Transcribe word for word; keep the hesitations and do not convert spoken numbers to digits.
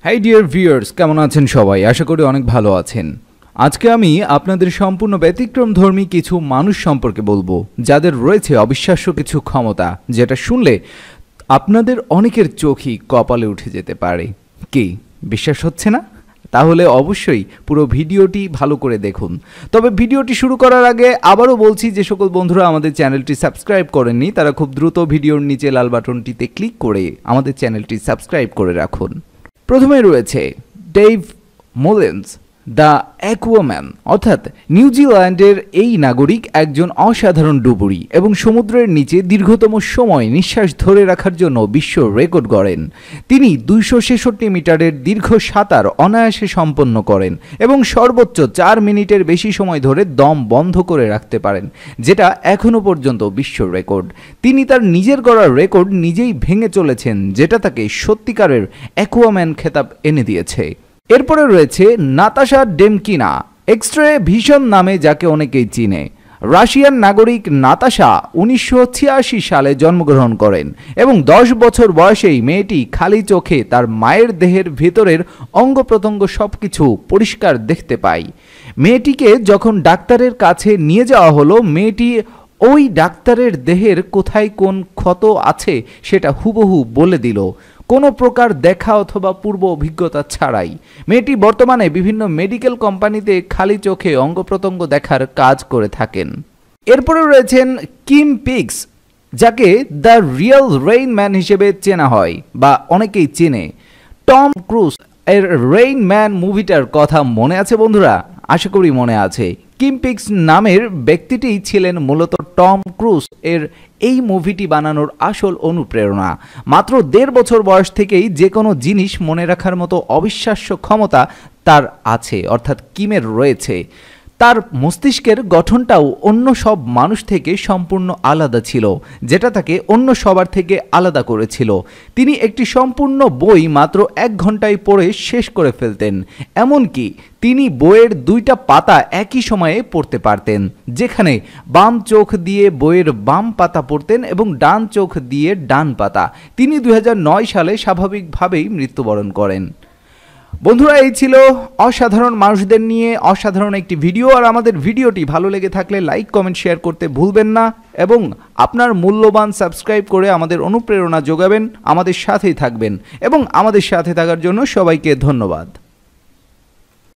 High dear viewers, কেমন আছেন সবাই? আশা করি অনেক ভালো আছেন। আজকে আমি আপনাদের সম্পূর্ণ ব্যতিক্রমধর্মী কিছু মানুষ সম্পর্কে বলবো, যাদের রয়েছে অবিশ্বাস্য কিছু ক্ষমতা, যেটা শুনলে আপনাদের অনেকের চোখই কপালে উঠে যেতে পারে। কি বিশ্বাস হচ্ছে না? তাহলে অবশ্যই পুরো ভিডিওটি ভালো করে দেখুন। তবে ভিডিওটি শুরু করার আগে আবারও বলছি, যে সকল বন্ধুরা আমাদের চ্যানেলটি সাবস্ক্রাইব করেননি তারা খুব দ্রুত ভিডিওর নিচে লাল বাটনটিতে ক্লিক করে আমাদের চ্যানেলটি সাবস্ক্রাইব করে রাখুন। প্রথমে রয়েছে ডেভ মুলেন্স, দ্য অ্যাকুয়াম্যান, অর্থাৎ নিউজিল্যান্ডের এই নাগরিক একজন অসাধারণ ডুবুরি এবং সমুদ্রের নিচে দীর্ঘতম সময় নিঃশ্বাস ধরে রাখার জন্য বিশ্ব রেকর্ড গড়েন। তিনি দুইশো ছেষট্টি মিটারের দীর্ঘ সাঁতার অনায়াসে সম্পন্ন করেন এবং সর্বোচ্চ চার মিনিটের বেশি সময় ধরে দম বন্ধ করে রাখতে পারেন, যেটা এখনও পর্যন্ত বিশ্ব রেকর্ড। তিনি তার নিজের গড়া রেকর্ড নিজেই ভেঙে চলেছেন, যেটা তাকে সত্যিকারের অ্যাকুয়াম্যান খেতাব এনে দিয়েছে। এরপরে রয়েছে নাতাশা ডেমকিনা, এক্সট্রে ভিশন নামে যাকে অনেকেই চিনে। রাশিয়ান নাগরিক নাতাশা উনিশশো ছিয়াশি সালে জন্মগ্রহণ করেন এবং দশ বছর বয়সেই মেয়েটি খালি চোখে তার মায়ের দেহের ভেতরের অঙ্গ প্রত্যঙ্গ সব কিছু পরিষ্কার দেখতে পায়। মেয়েটিকে যখন ডাক্তারের কাছে নিয়ে যাওয়া হলো, মেয়েটি ওই ডাক্তারের দেহের কোথায় কোন ক্ষত আছে সেটা হুবহু বলে দিল, কোনো প্রকার দেখা অথবা পূর্ব অভিজ্ঞতা ছাড়াই। মেয়েটি বর্তমানে বিভিন্ন মেডিকেল কোম্পানিতে খালি চোখে অঙ্গ প্রত্যঙ্গ দেখার কাজ করে থাকেন। এরপরে রয়েছেন কিম পিক্স, যাকে দ্য রিয়েল রেইন ম্যান হিসেবে চেনা হয় বা অনেকেই চেনে। টম ক্রুজ এর রেইন ম্যান মুভিটার কথা মনে আছে বন্ধুরা? আশা করি মনে আছে। কিম পিক্স নামের ব্যক্তিটিই ছিলেন মূলত টম ক্রুজ এর এই মুভিটি বানানোর আসল অনুপ্রেরণা। মাত্র দেড় বছর বয়স থেকেই যে কোনো জিনিস মনে রাখার মতো অবিশ্বাস্য ক্ষমতা তার আছে, অর্থাৎ কিমের রয়েছে। তার মস্তিষ্কের গঠনটাও অন্য সব মানুষ থেকে সম্পূর্ণ আলাদা ছিল, যেটা তাকে অন্য সবার থেকে আলাদা করেছিল। তিনি একটি সম্পূর্ণ বই মাত্র এক ঘন্টায় পড়ে শেষ করে ফেলতেন। এমনকি তিনি বইয়ের দুইটা পাতা একই সময়ে পড়তে পারতেন, যেখানে বাম চোখ দিয়ে বইয়ের বাম পাতা পড়তেন এবং ডান চোখ দিয়ে ডান পাতা। তিনি দুই হাজার নয় সালে স্বাভাবিকভাবেই মৃত্যুবরণ করেন। বন্ধুরা, এই ছিল অসাধারণ মানুষদের নিয়ে অসাধারণ একটি ভিডিও। আর আমাদের ভিডিওটি ভালো লেগে থাকলে লাইক, কমেন্ট, শেয়ার করতে ভুলবেন না এবং আপনার মূল্যবান সাবস্ক্রাইব করে আমাদের অনুপ্রেরণা যোগাবেন, আমাদের সাথেই থাকবেন এবং আমাদের সাথে থাকার জন্য সবাইকে ধন্যবাদ।